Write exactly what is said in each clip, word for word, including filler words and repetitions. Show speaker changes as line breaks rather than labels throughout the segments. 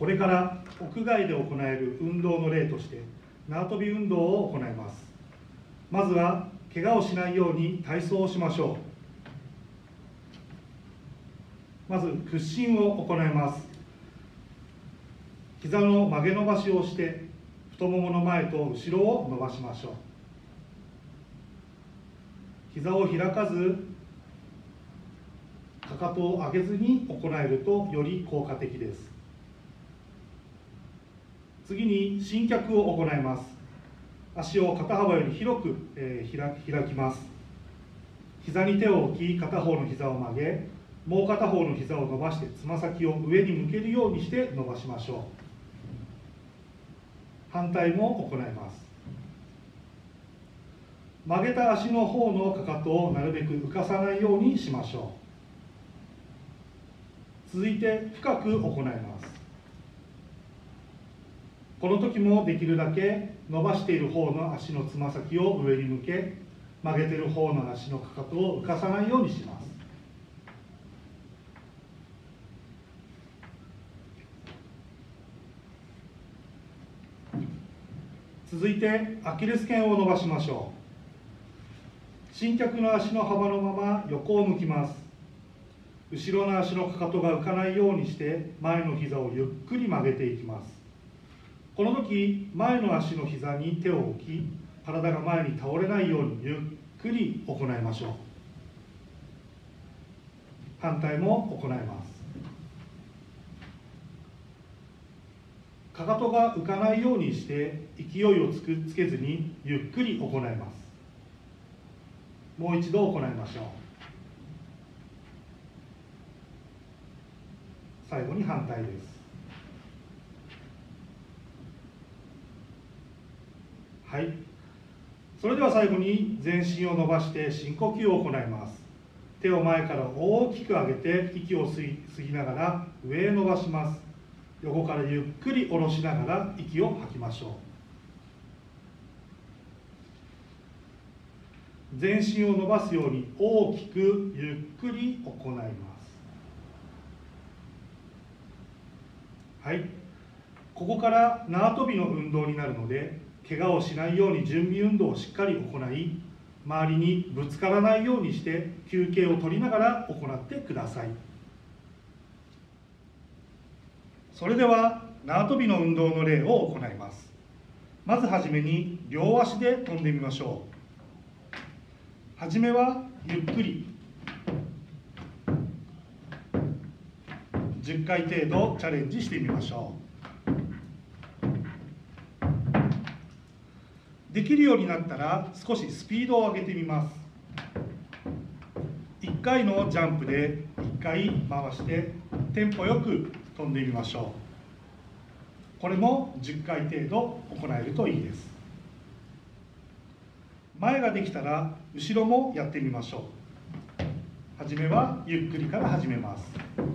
れから屋外で行える運動の例として縄跳び運動を行います。まずは怪我をしないように体操をしましょう。まず屈伸を行います。膝の曲げ伸ばしをして太ももの前と後ろを伸ばしましょう。膝を開かずかかとを上げずに行えるとより効果的です。次に伸脚を行います。足を肩幅より広く、えー、開, 開きます。膝に手を置き片方の膝を曲げ、もう片方の膝を伸ばしてつま先を上に向けるようにして伸ばしましょう。反対も行います。曲げた足の方のかかとをなるべく浮かさないようにしましょう。続いて深く行います。この時もできるだけ伸ばしている方の足のつま先を上に向け、曲げている方の足のかかとを浮かさないようにします。続いてアキレス腱を伸ばしましょう。伸脚の足の幅のまま横を向きます。後ろの足のかかとが浮かないようにして前の膝をゆっくり曲げていきます。この時前の足の膝に手を置き、体が前に倒れないようにゆっくり行いましょう。反対も行います。かかとが浮かないようにして勢いをつくつけずにゆっくり行います。もう一度行いましょう。最後に反対です。はい。それでは最後に全身を伸ばして深呼吸を行います。手を前から大きく上げて息を吸い吸いながら上へ伸ばします。横からゆっくり下ろしながら息を吐きましょう。全身を伸ばすように大きくゆっくり行います。はい。ここから縄跳びの運動になるので、怪我をしないように準備運動をしっかり行い、周りにぶつからないようにして休憩を取りながら行ってください。それでは縄跳びの運動の例を行います。まずはじめに両足で跳んでみましょう。はじめはゆっくりじゅっかい程度チャレンジしてみましょう。できるようになったら少しスピードを上げてみます。いっかいのジャンプでいっかい回してテンポよく飛んでみましょう。これもじゅっかい程度行えるといいです。前ができたら後ろもやってみましょう。はじめはゆっくりから始めます。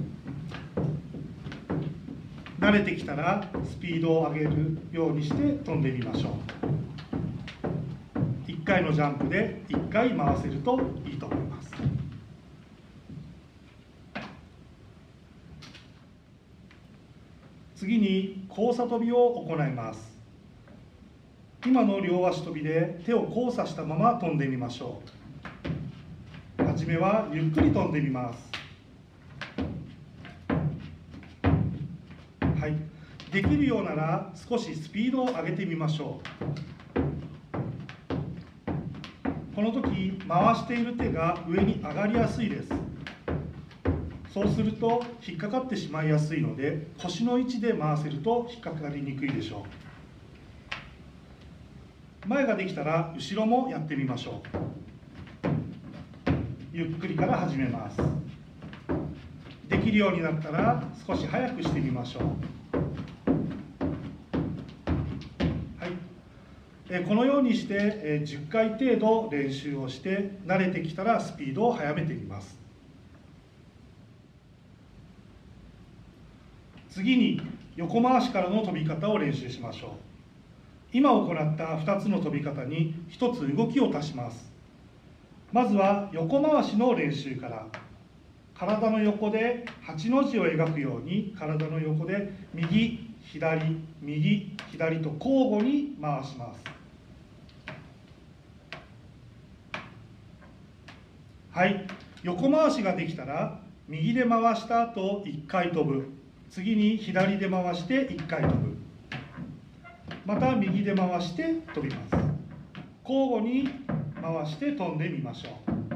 慣れてきたらスピードを上げるようにして飛んでみましょう。いっかいのジャンプでいっかい回せるといいと思います。次に交差跳びを行います。今の両足跳びで手を交差したまま飛んでみましょう。はじめはゆっくり飛んでみます。はい、できるようなら少しスピードを上げてみましょう。この時回している手が上に上がりやすいです。そうすると引っかかってしまいやすいので、腰の位置で回せると引っかかりにくいでしょう。前ができたら後ろもやってみましょう。ゆっくりから始めます。できるようになったら少し早くしてみましょう。はい、このようにしてじゅっかい程度練習をして慣れてきたらスピードを速めてみます。次に横回しからの跳び方を練習しましょう。今行ったふたつの跳び方にひとつ動きを足します。まずは横回しの練習から。体の横ではちの字を描くように体の横で右左、右、左と交互に回します。はい、横回しができたら右で回した後いっかい飛ぶ、次に左で回していっかい飛ぶ、また右で回して飛びます。交互に回して飛んでみましょ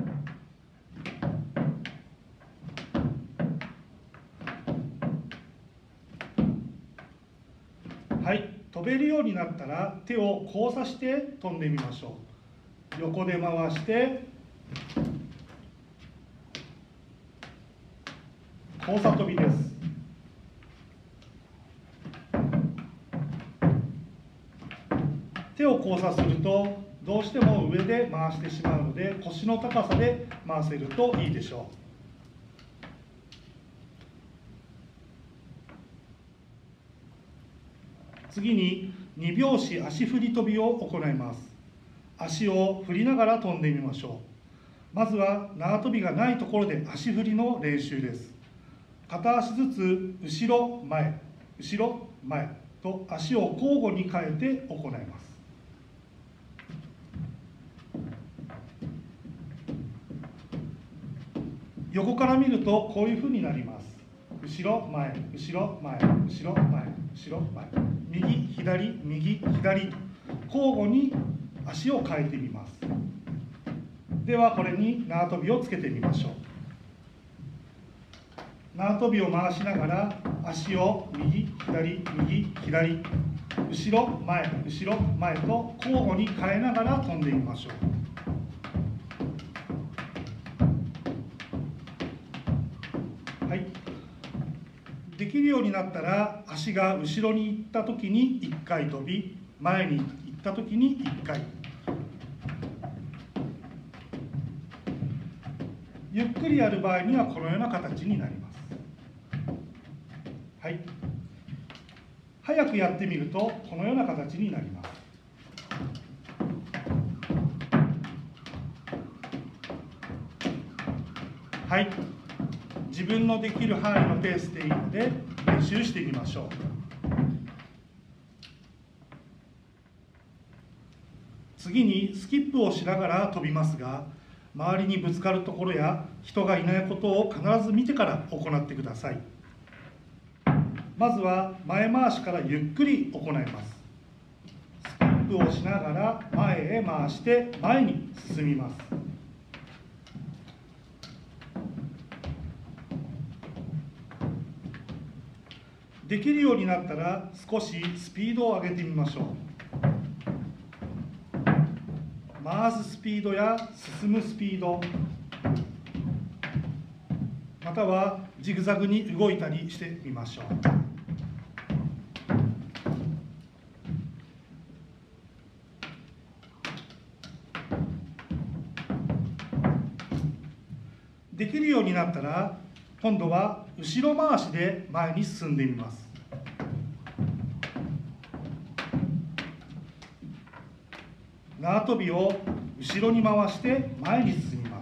う。はい、飛べるようになったら手を交差して飛んでみましょう。横で回して交差飛びです。手を交差するとどうしても上で回してしまうので、腰の高さで回せるといいでしょう。次にに拍子足振り飛びを行います。足を振りながら飛んでみましょう。まずは縄跳びがないところで足振りの練習です。片足ずつ後ろ前後ろ前と足を交互に変えて行います。横から見るとこういうふうになります。後ろ前後ろ前後ろ前後ろ前、右左右左と交互に足を変えてみます。ではこれに縄跳びをつけてみましょう。縄跳びを回しながら足を右左右左後ろ前後ろ前と交互に変えながら飛んでみましょう。はい、できるようになったら足が後ろに行った時にいっかい飛び、前に行った時にいっかい、ゆっくりやる場合にはこのような形になります。はい、早くやってみるとこのような形になります。はい、自分のできる範囲のペースでいいので練習してみましょう。次にスキップをしながら飛びますが、周りにぶつかるところや人がいないことを必ず見てから行ってください。まずは前回しからゆっくり行います。スキップをしながら前へ回して前に進みます。できるようになったら少しスピードを上げてみましょう。回すスピードや進むスピード、またはジグザグに動いたりしてみましょう。できるようになったら今度は後ろ回しで前に進んでみます。縄跳びを後ろに回して前に進みます。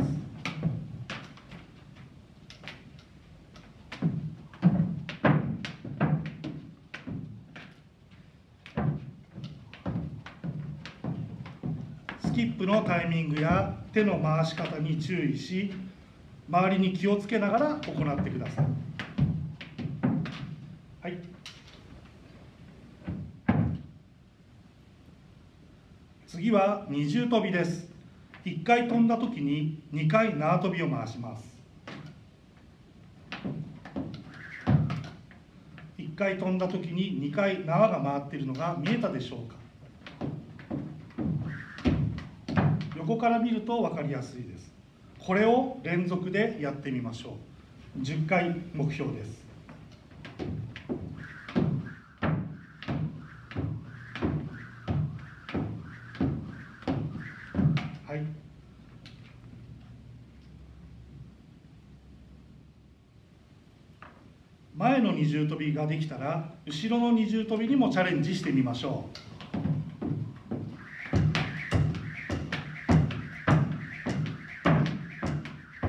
スキップのタイミングや手の回し方に注意し、周りに気をつけながら行ってください。はい、次は二重跳びです。いっかい飛んだ時ににかい縄跳びを回します。いっかい飛んだ時ににかい縄が回っているのが見えたでしょうか。横から見ると分かりやすいです。これを連続でやってみましょう。じゅっかい目標です。はい。前の二重跳びができたら、後ろの二重跳びにもチャレンジしてみましょう。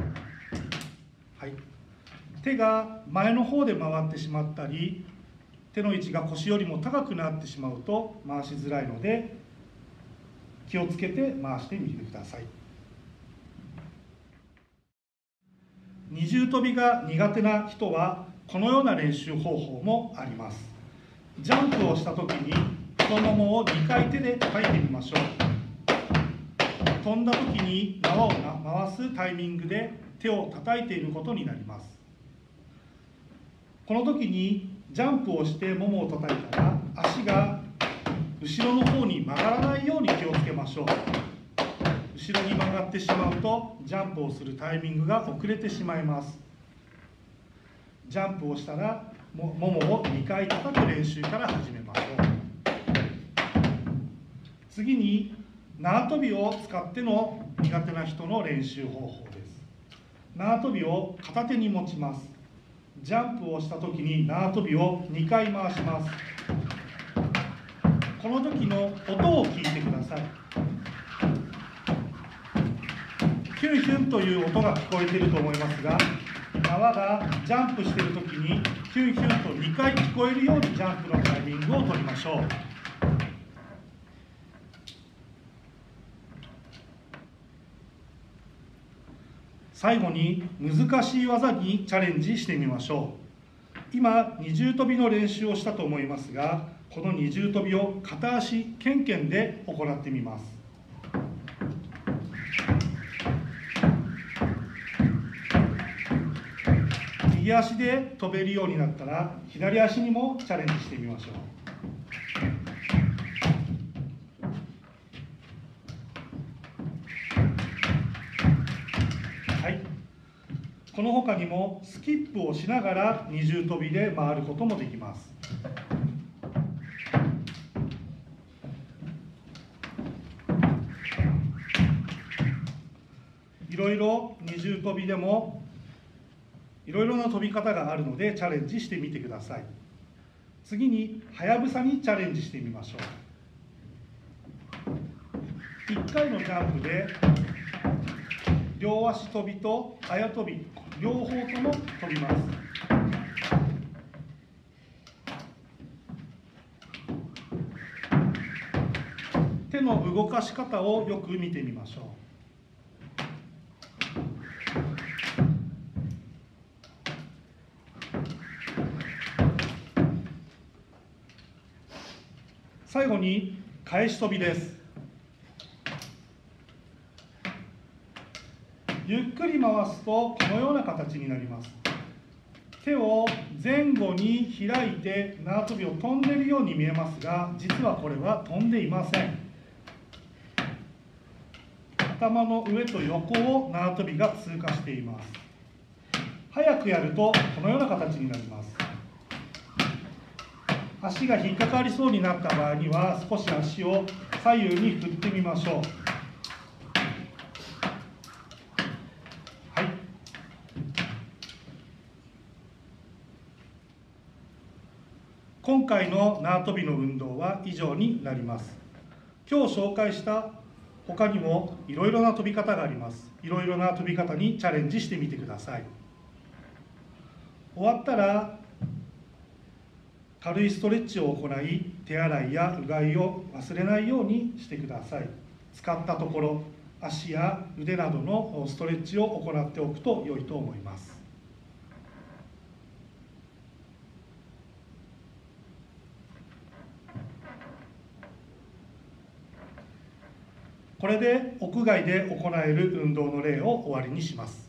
手が前の方で回ってしまったり、 手の位置が腰よりも高くなってしまうと回しづらいので、気をつけて回してみてください。二重跳びが苦手な人はこのような練習方法もあります。ジャンプをした時に太ももをにかい手で叩いてみましょう。飛んだ時に縄を回すタイミングで手を叩いていることになります。この時にジャンプをしてももを叩いたら、足が後ろの方に曲がらないように気をつけましょう。後ろに曲がってしまうとジャンプをするタイミングが遅れてしまいます。ジャンプをしたらももをにかい叩く練習から始めましょう。次に縄跳びを使っての苦手な人の練習方法です。縄跳びを片手に持ちます。ジャンプをした時に縄跳びをにかい回します。この時の音を聞いてください。ヒュンヒュンという音が聞こえていると思いますが、縄がジャンプしている時にヒュンヒュンとにかい聞こえるようにジャンプのタイミングを取りましょう。最後に難しい技にチャレンジしてみましょう。今二重跳びの練習をしたと思いますが、この二重跳びを片足ケンケンで行ってみます。右足で飛べるようになったら左足にもチャレンジしてみましょう。この他にもスキップをしながら二重跳びで回ることもできます。いろいろ二重跳びでもいろいろな跳び方があるのでチャレンジしてみてください。次にはやぶさにチャレンジしてみましょう。いっかいのジャンプで両足跳びとあや跳び両方とも飛びます。手の動かし方をよく見てみましょう。最後に返し跳びです。ゆっくり回すとこのような形になります。手を前後に開いて縄跳びを飛んでいるように見えますが、実はこれは飛んでいません。頭の上と横を縄跳びが通過しています。早くやるとこのような形になります。足が引っかかりそうになった場合には少し足を左右に振ってみましょう。今回の縄跳びの運動は以上になります。今日紹介した他にもいろいろな跳び方があります。いろいろな跳び方にチャレンジしてみてください。終わったら軽いストレッチを行い、手洗いやうがいを忘れないようにしてください。使ったところ、足や腕などのストレッチを行っておくと良いと思います。これで屋外で行える運動の例を終わりにします。